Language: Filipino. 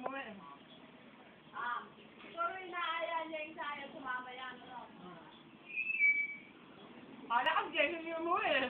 umuwi. Pero inaaya niya yung sayang sumama yan, ano? Kala ang Jason yung umuwi.